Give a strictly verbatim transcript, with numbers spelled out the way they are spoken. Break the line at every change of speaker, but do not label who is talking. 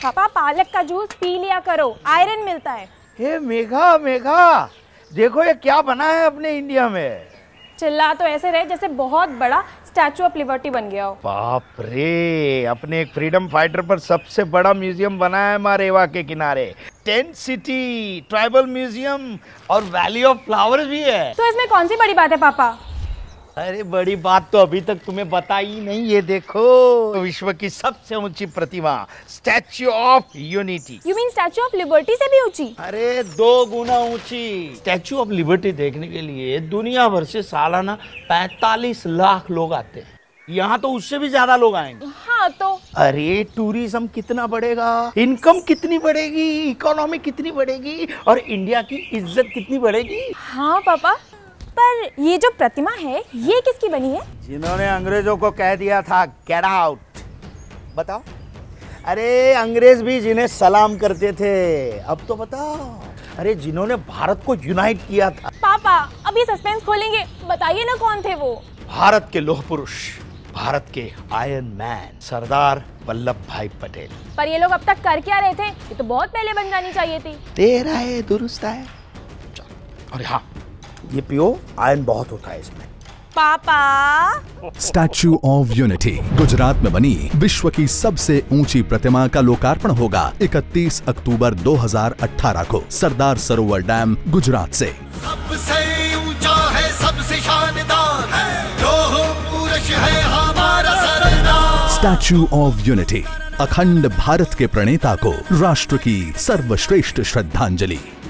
पापा पालक का जूस पी लिया करो, आयरन मिलता है।
हे मेघा मेघा, देखो ये क्या बना है अपने इंडिया में।
चिल्ला तो ऐसे रहे जैसे बहुत बड़ा स्टैचू ऑफ लिबर्टी बन गया हो।
बाप रे, अपने एक फ्रीडम फाइटर पर सबसे बड़ा म्यूजियम बना है मारेवा के किनारे। टेंट सिटी, ट्राइबल म्यूजियम और वैली ऑफ फ्लावर्स भी है।
तो इसमें कौन सी बड़ी बात है पापा?
अरे बड़ी बात तो अभी तक तुम्हें बताई नहीं। ये देखो, विश्व की सबसे ऊंची प्रतिमा, statue of unity.
You mean statue of liberty से भी ऊंची?
अरे दो गुना ऊंची। स्टैच्यू ऑफ लिबर्टी देखने के लिए दुनिया भर से सालाना पैंतालीस लाख लोग आते हैं। यहाँ तो उससे भी ज्यादा लोग आएंगे।
हाँ तो
अरे टूरिज्म कितना बढ़ेगा, इनकम कितनी बढ़ेगी, इकोनॉमी कितनी बढ़ेगी और इंडिया की इज्जत कितनी बढ़ेगी।
हाँ पापा, पर ये जो प्रतिमा है ये किसकी बनी है?
जिन्होंने अंग्रेजों को कह दिया था गेट आउट। बताओ। अरे अंग्रेज भी जिन्हें सलाम करते थे, अब तो बताओ। अरे जिन्होंने भारत को यूनाइट किया था।
पापा अब ये सस्पेंस खोलेंगे, बताइए ना कौन थे वो?
भारत के लौह पुरुष, भारत के आयरन मैन, सरदार वल्लभ भाई पटेल।
पर ये लोग अब तक कर क्या रहे थे? ये तो बहुत पहले बन जानी चाहिए थी।
तेरा है दुरुस्त है। अरे हाँ, ये पियो, आयरन बहुत होता है इसमें।
पापा,
स्टैच्यू ऑफ यूनिटी गुजरात में बनी विश्व की सबसे ऊंची प्रतिमा का लोकार्पण होगा इकतीस अक्टूबर दो हज़ार अठारह को सरदार सरोवर डैम, गुजरात से।
सबसे ऊंचा है, सबसे शानदार है, लौह पुरुष है हमारा सरदार।
स्टैच्यू ऑफ यूनिटी, अखंड भारत के प्रणेता को राष्ट्र की सर्वश्रेष्ठ श्रद्धांजलि।